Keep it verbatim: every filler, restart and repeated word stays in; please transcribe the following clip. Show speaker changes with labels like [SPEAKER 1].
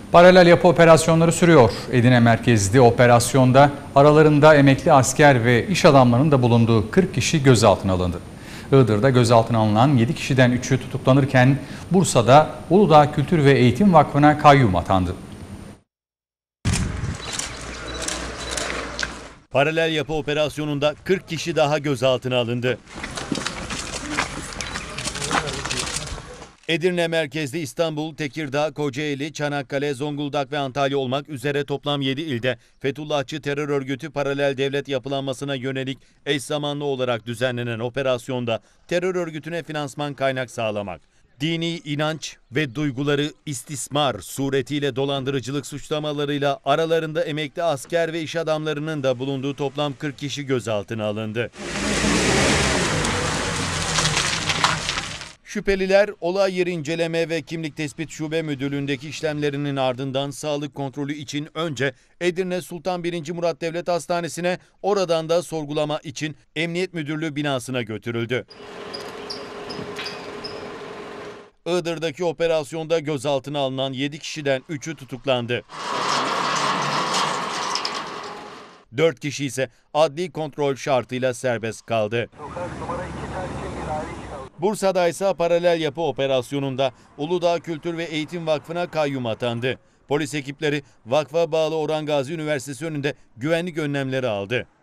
[SPEAKER 1] Paralel yapı operasyonları sürüyor. Edirne merkezli operasyonda aralarında emekli asker ve iş adamlarının da bulunduğu kırk kişi gözaltına alındı. Iğdır'da gözaltına alınan yedi kişiden üçü tutuklanırken Bursa'da Uludağ Kültür ve Eğitim Vakfı'na kayyum atandı.
[SPEAKER 2] Paralel yapı operasyonunda kırk kişi daha gözaltına alındı. Edirne merkezli İstanbul, Tekirdağ, Kocaeli, Çanakkale, Zonguldak ve Antalya olmak üzere toplam yedi ilde Fethullahçı terör örgütü paralel devlet yapılanmasına yönelik eş zamanlı olarak düzenlenen operasyonda terör örgütüne finansman kaynak sağlamak, dini inanç ve duyguları istismar suretiyle dolandırıcılık suçlamalarıyla aralarında emekli asker ve iş adamlarının da bulunduğu toplam kırk kişi gözaltına alındı. Şüpheliler olay yeri inceleme ve kimlik tespit şube müdürlüğündeki işlemlerinin ardından sağlık kontrolü için önce Edirne Sultan birinci. Murat Devlet Hastanesi'ne, oradan da sorgulama için Emniyet Müdürlüğü binasına götürüldü. Iğdır'daki operasyonda gözaltına alınan yedi kişiden üçü tutuklandı. dört kişi ise adli kontrol şartıyla serbest kaldı. Bursa'da ise paralel yapı operasyonunda Uludağ Kültür ve Eğitim Vakfı'na kayyum atandı. Polis ekipleri vakfa bağlı Orhan Gazi Üniversitesi önünde güvenlik önlemleri aldı.